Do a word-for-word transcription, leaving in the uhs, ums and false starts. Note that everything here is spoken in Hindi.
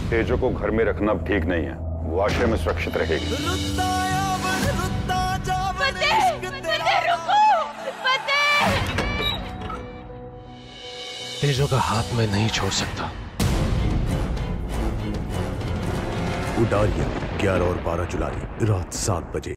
तेजो को घर में रखना ठीक नहीं है, वो आश्रम में सुरक्षित रहेगी। तेजो का हाथ मैं नहीं छोड़ सकता। उडारिया ग्यारह और बारह जुलाई रात सात बजे